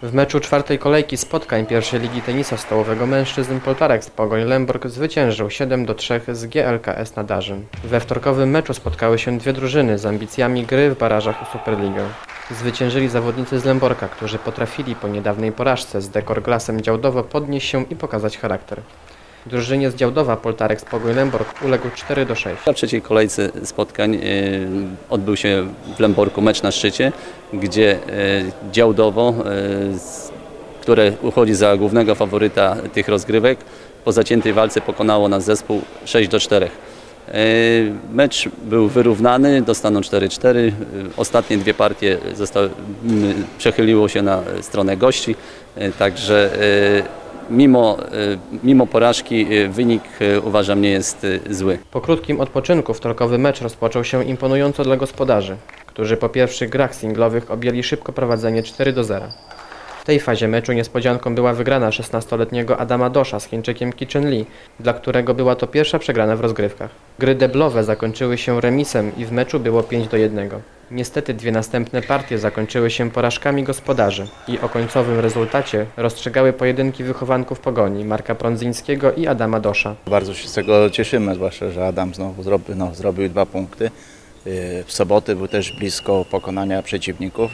W meczu czwartej kolejki spotkań pierwszej ligi tenisa stołowego mężczyzn Poltarex Pogoń Lęborg zwyciężył 7-3 z GLKS Nadarzyn. We wtorkowym meczu spotkały się dwie drużyny z ambicjami gry w barażach o Superligę. Zwyciężyli zawodnicy z Lęborka, którzy potrafili po niedawnej porażce z Dekor Glassem Działdowo podnieść się i pokazać charakter. Drużynie z Działdowa Poltarex Pogoń Lęborg uległ 4-6. W trzeciej kolejce spotkań odbył się w Lęborku mecz na szczycie, gdzie Działdowo, które uchodzi za głównego faworyta tych rozgrywek, po zaciętej walce pokonało nas zespół 6-4. Mecz był wyrównany, dostano 4-4. Ostatnie dwie partie przechyliło się na stronę gości, także mimo porażki wynik, uważam, nie jest zły. Po krótkim odpoczynku wtorkowy mecz rozpoczął się imponująco dla gospodarzy, którzy po pierwszych grach singlowych objęli szybko prowadzenie 4-0. W tej fazie meczu niespodzianką była wygrana 16-letniego Adama Dosza z Chińczykiem Ki Chen Li, dla którego była to pierwsza przegrana w rozgrywkach. Gry deblowe zakończyły się remisem i w meczu było 5-1. Niestety dwie następne partie zakończyły się porażkami gospodarzy i o końcowym rezultacie rozstrzygały pojedynki wychowanków Pogoni, Marka Prądzyńskiego i Adama Dosza. Bardzo się z tego cieszymy, zwłaszcza że Adam znowu zrobił 2 punkty. W sobotę był też blisko pokonania przeciwników,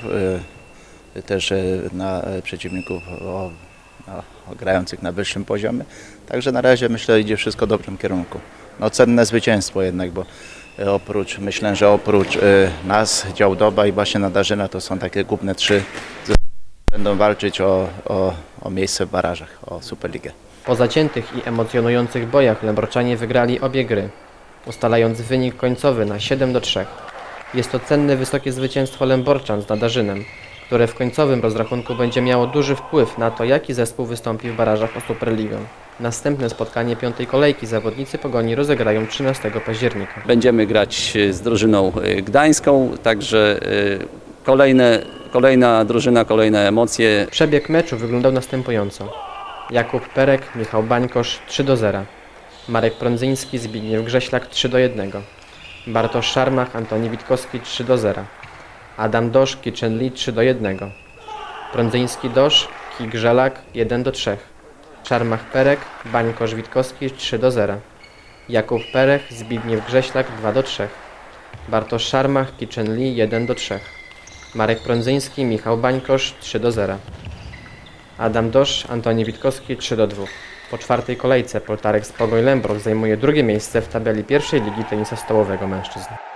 przeciwników grających na wyższym poziomie. Także na razie myślę, idzie wszystko w dobrym kierunku. Cenne zwycięstwo jednak, bo myślę, że oprócz nas, Działdowa i właśnie Nadarzyna, to są takie główne 3, będą walczyć o miejsce w barażach, o Superligę. Po zaciętych i emocjonujących bojach Lęborczanie wygrali obie gry, ustalając wynik końcowy na 7-3. Jest to cenne wysokie zwycięstwo Lęborczan z Nadarzynem, które w końcowym rozrachunku będzie miało duży wpływ na to, jaki zespół wystąpi w barażach o Superligę. Następne spotkanie piątej kolejki zawodnicy Pogoni rozegrają 13 października. Będziemy grać z drużyną gdańską, także kolejna drużyna, kolejne emocje. Przebieg meczu wyglądał następująco. Jakub Perek, Michał Bańkosz 3-0. Marek Prądzyński, Zbigniew Grześlak 3-1. Bartosz Szarmach, Antoni Witkowski 3-0. Adam Dosz, Ki Chen Li 3-1. Prądzyński Dosz, Ki Grzelak 1-3. Szarmach Perek, Bańkosz Witkowski 3-0. Jakub Perek, Zbigniew Grześlak 2-3. Bartosz Szarmach, Ki Chen Li 1-3. Marek Prądzyński, Michał Bańkosz 3-0. Adam Dosz, Antoni Witkowski 3-2. Po czwartej kolejce Poltarex Pogoń Lęborg zajmuje drugie miejsce w tabeli pierwszej ligi tenisa stołowego mężczyzn.